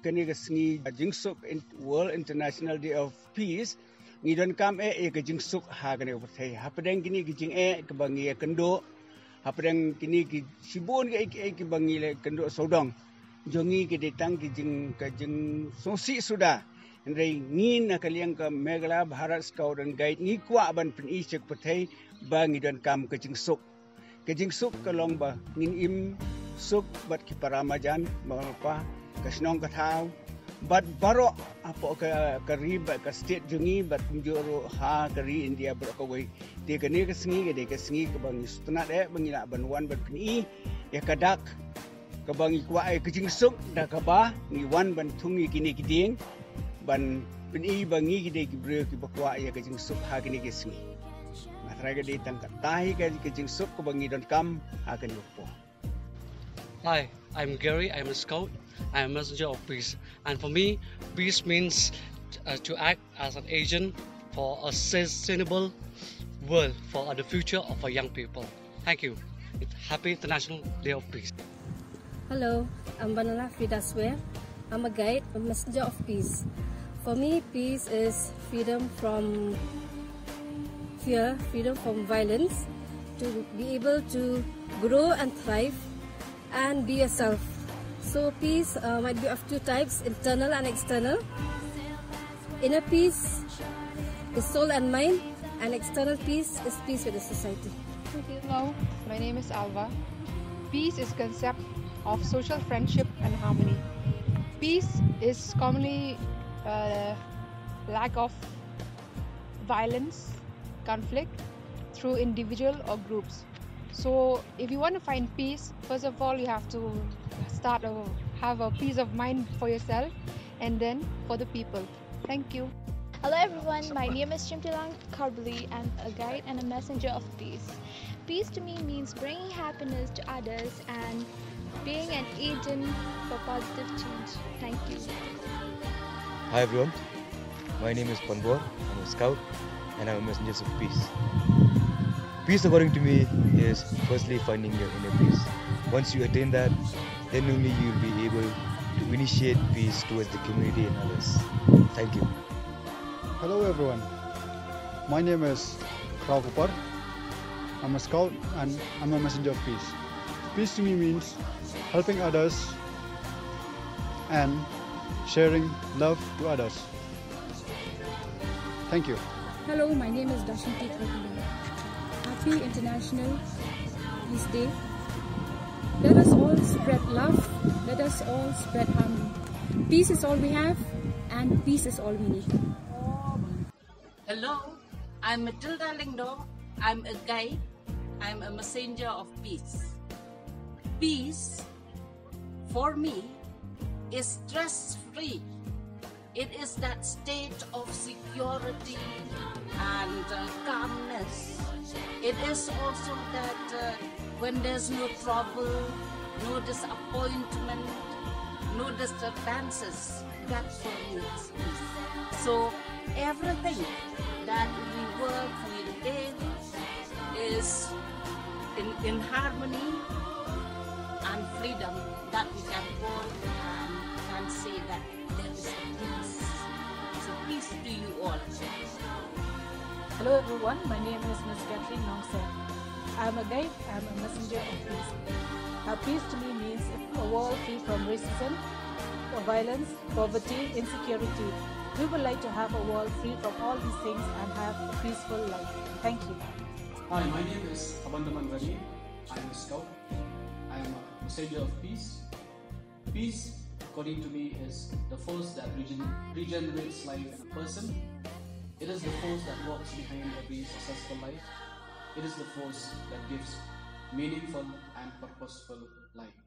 kani gasngi jingsuk World International Day of Peace ngi don kam ke jingsuk ha kani upathai hapadang kini ki jing ke bangi kendo hapadang kini ki sibon ke bangi le kendo sodong jongi ki datang ki jing sosi sudah Ndai ngin nakaliang ka Megala Bharat Scout and Guide ni kwa ban pen isek pathai ba ngi don kam ke jingsuk kalong ba ngin im suk bat ki paramajan mapa kasnong kathau bat baro apo ka rib ka state jungi bat joro ha kari India bro ko wei te kani ka sngi ke bang stuna de bangila banwan bat ni ya kadak ka bangi kwa ai jingsuk da ka ba ni wan ban thungi kini kiding ban peni bangi gide ki bre ki bakwa ya ka jingsuk ha kini ke sngi matraga de tang tahi ka jingsuk ko bangi don kam ha kani po. Hi, I'm Gary. I'm a scout. I'm a messenger of peace. And for me, peace means to act as an agent for a sustainable world for the future of our young people. Thank you. Happy International Day of Peace. Hello, I'm Banala Fidaswe. I'm a guide, a messenger of peace. For me, peace is freedom from fear, freedom from violence, to be able to grow and thrive and be yourself. So peace might be of two types, internal and external. Inner peace is soul and mind, and external peace is peace with the society. Hello, my name is Alva. Peace is concept of social friendship and harmony. Peace is commonly lack of violence, conflict through individual or groups. So if you want to find peace, first of all you have to have a peace of mind for yourself and then for the people. Thank you. Hello everyone, my name is Chimtilang Karbali. I'm a guide and a messenger of peace. Peace to me means bringing happiness to others and being an agent for positive change. Thank you. Hi everyone, my name is Panbor. I'm a scout and I'm a messenger of peace. Peace, according to me, is firstly finding your inner peace. Once you attain that, then only you will be able to initiate peace towards the community and others. Thank you. Hello everyone, my name is Rao Kupar. I'm a scout and I'm a messenger of peace. Peace to me means helping others and sharing love to others. Thank you. Hello, my name is Dashanti Krakula. Happy International Peace Day. Let us all spread love. Let us all spread harmony. Peace is all we have and peace is all we need. Hello, I'm Matilda Lingdo. I'm a guide. I'm a messenger of peace. Peace, for me, is stress-free. It is that state of security and calmness. It is also that when there's no trouble, no disappointment, no disturbances, that for me is peace. So everything that we work with today is in harmony and freedom, that we can work and can say that there is a peace. So peace to you all. Hello everyone, my name is Ms. Catherine Nongsen. I am a guide, I am a messenger of peace. Peace to me means a world free from racism, violence, poverty, insecurity. We would like to have a world free from all these things and have a peaceful life. Thank you. Hi, my name is Abandaman Rani. I am a scout. I am a messenger of peace. Peace, according to me, is the force that regenerates life in a person. It is the force that walks behind every successful life. It is the force that gives meaningful and purposeful life.